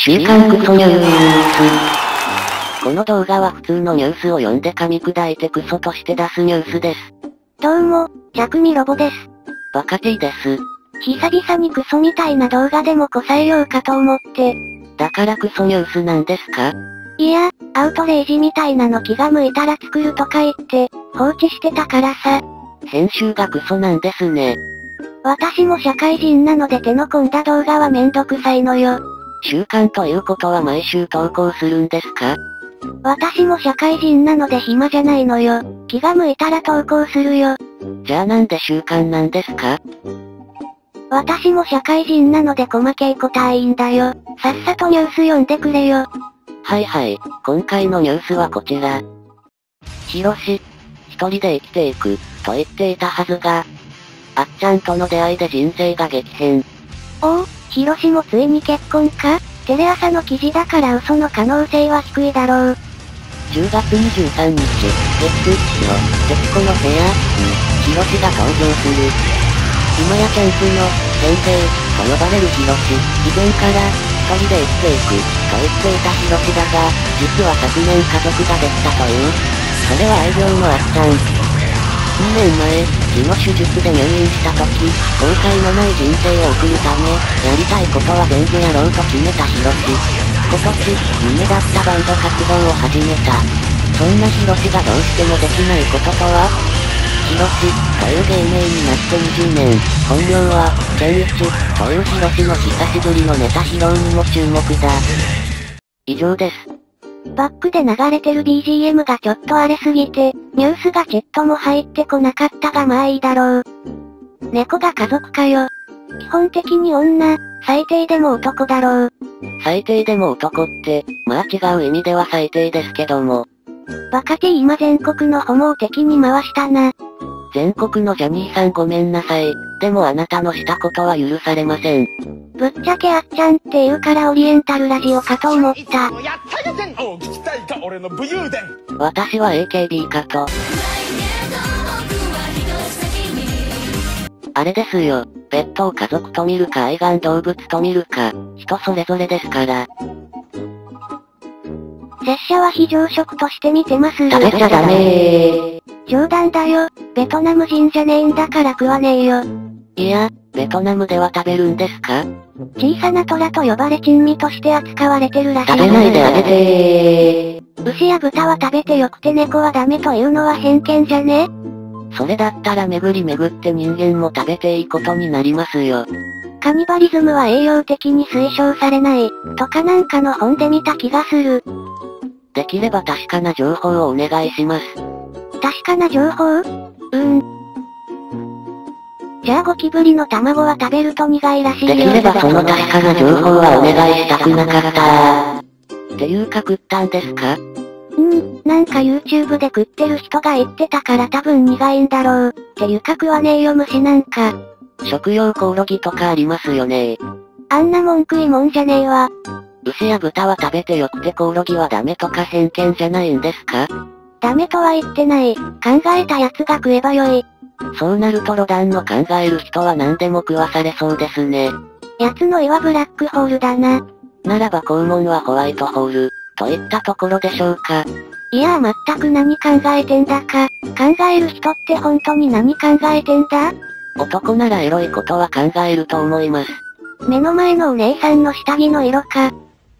週刊クソニュース。この動画は普通のニュースを読んで噛み砕いてクソとして出すニュースです。 どうも、弱味ロボです。 バカ T です。 久々にクソみたいな動画でもこさえようかと思って。 だからクソニュースなんですか？ いや、アウトレイジみたいなの気が向いたら作るとか言って、放置してたからさ。 編集がクソなんですね。 私も社会人なので手の込んだ動画はめんどくさいのよ。 習慣ということは毎週投稿するんですか？ 私も社会人なので暇じゃないのよ。気が向いたら投稿するよ。 じゃあなんで習慣なんですか？ 私も社会人なので細けいことはいいんだよ。さっさとニュース読んでくれよ。 はいはい、今回のニュースはこちら。ヒロシ、一人で生きていく、と言っていたはずが、あっちゃんとの出会いで人生が激変。 おお、ヒロシもついに結婚か？テレ朝の記事だから嘘の可能性は低いだろう。 10月23日、月の、徹子の部屋に、ヒロシが登場する。今やチャンスの、先生、と呼ばれるヒロシ、以前から、一人で生きていく、と言っていたヒロシだが、実は昨年家族ができたという。それは愛病のあっちゃん。2年前、痔の手術で入院した時、後悔のない人生を送るため、やりたいことは全部やろうと決めたヒロシ。今年、夢だったバンド活動を始めた。そんなヒロシがどうしてもできないこととは？ヒロシ、という芸名になって20年、本名は、ケンイチ、というヒロシの久しぶりのネタ披露にも注目だ。以上です。 バックで流れてる BGM がちょっと荒れすぎて、ニュースがちっとも入ってこなかったがまあいいだろう。猫が家族かよ。基本的に女、最低でも男だろう。 最低でも男って、まあ違う意味では最低ですけども。 バカ T 今全国のホモを敵に回したな。 全国のジャニーさんごめんなさい。でもあなたのしたことは許されません。 ぶっちゃけあっちゃんって言うからオリエンタルラジオかと思った。 私は AKB かと。あれですよ、ペットを家族と見るか愛玩動物と見るか、人それぞれですから。 拙者は非常食として見てます。 食べちゃダメー。 冗談だよ、ベトナム人じゃねえんだから食わねえよ。 いや、ベトナムでは食べるんですか？ 小さな虎と呼ばれ珍味として扱われてるらしい。 食べないであげてー。 牛や豚は食べてよくて猫はダメというのは偏見じゃね？ それだったら巡り巡って人間も食べていいことになりますよ。 カニバリズムは栄養的に推奨されない、とかなんかの本で見た気がする。 できれば確かな情報をお願いします。 確かな情報？じゃあゴキブリの卵は食べると苦いらしいよ。 できればその確かな情報はお願いしたくなかったっていうか食ったんですか？ なんか YouTube で食ってる人が言ってたから多分苦いんだろう。っていうか食わねえよ虫なんか。 食用コオロギとかありますよね。 あんなもん食いもんじゃねえわ。 牛や豚は食べてよくてコオロギはダメとか偏見じゃないんですか？ ダメとは言ってない。考えたやつが食えばよい。 そうなるとロダンの考える人は何でも食わされそうですね。 やつの胃はブラックホールだな。 ならば肛門はホワイトホール、といったところでしょうか。 いやー全く何考えてんだか。考える人って本当に何考えてんだ？ 男ならエロいことは考えると思います。 目の前のお姉さんの下着の色か。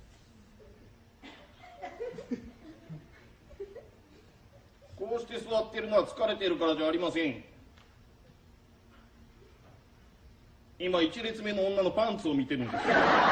こうして座ってるのは疲れてるからじゃありません。今1列目の女のパンツを見てるんです。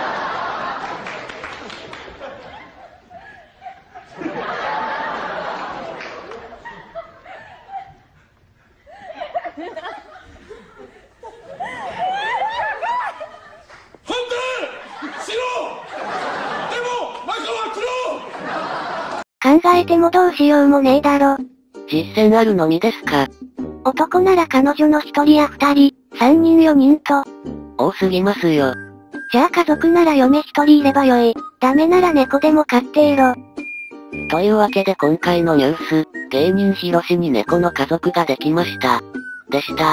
考えてもどうしようもねえだろ。 実践あるのみですか？ 男なら彼女の1人や2人、3人4人と。 多すぎますよ。 じゃあ家族なら嫁1人いればよい。ダメなら猫でも飼っていろ。 というわけで今回のニュース、芸人ヒロシに猫の家族ができました。でした。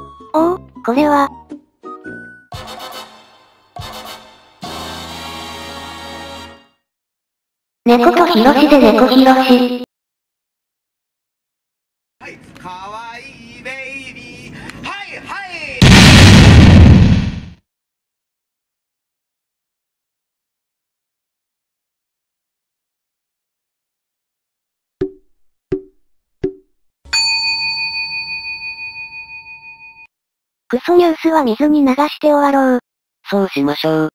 おお、これは。 猫とヒロシで猫ヒロシ。 かわいいベイビー。はいはい。 クソニュースは水に流して終わろう。 そうしましょう。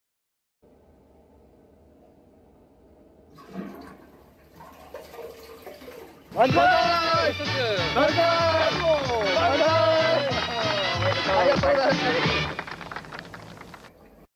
万歳！万歳！万歳！ありがとうございます。